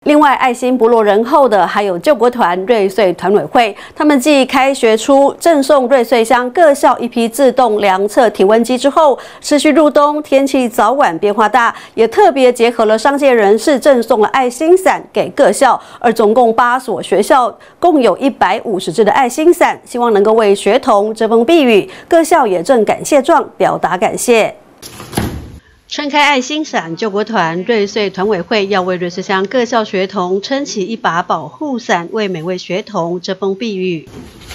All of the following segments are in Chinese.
另外，爱心不落人后的还有救国团瑞穗团委会，他们继开学初赠送瑞穗乡各校一批自动量测体温机之后，持续入冬，天气早晚变化大，也特别结合了商界人士赠送了爱心伞给各校，而总共8所学校共有150支的爱心伞，希望能够为学童遮风避雨。各校也赠感谢状表达感谢。 撑开爱心伞，救国团瑞穗团委会要为瑞穗乡各校学童撑起一把保护伞，为每位学童遮风避雨。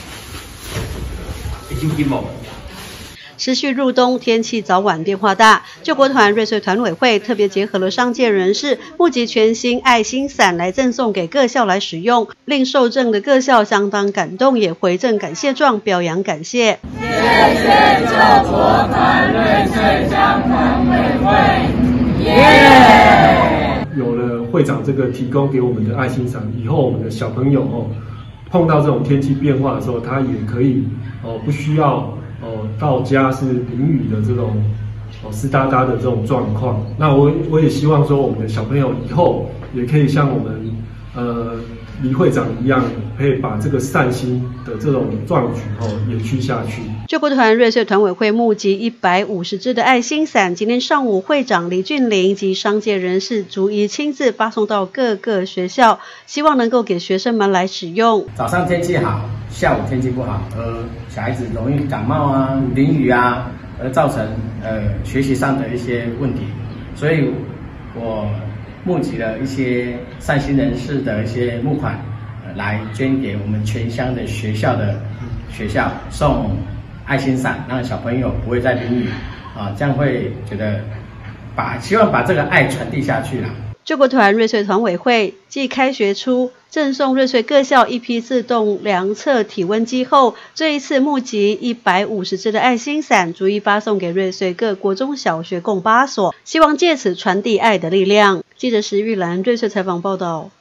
持续入冬，天气早晚变化大。救国团瑞穗团委会特别结合了商界人士，募集全新爱心伞来赠送给各校来使用，令受赠的各校相当感动，也回赠感谢状，表扬感谢。谢谢救国团瑞穗乡团委会，耶！ 有了会长这个提供给我们的爱心伞，以后我们的小朋友碰到这种天气变化的时候，他也可以不需要。 到家是淋雨的这种湿哒哒的这种状况，那我也希望说，我们的小朋友以后也可以像我们李会长一样，可以把这个善心的这种壮举延续下去。 救国团瑞穗团委会募集150支的爱心伞，今天上午会长李俊霖及商界人士逐一亲自发送到各个学校，希望能够给学生们来使用。 早上天气好，下午天气不好，小孩子容易感冒啊、淋雨啊，而造成学习上的一些问题，所以我募集了一些善心人士的一些募款，来捐给我们全乡的学校送爱心伞，让小朋友不会再淋雨啊，这样会觉得希望把这个爱传递下去啦。 救国团瑞穗团委会继开学初赠送瑞穗各校一批自动量测体温机后，这一次募集150支的爱心伞，逐一发送给瑞穗各国中小学共8所，希望借此传递爱的力量。记者石玉兰瑞穗采访报道。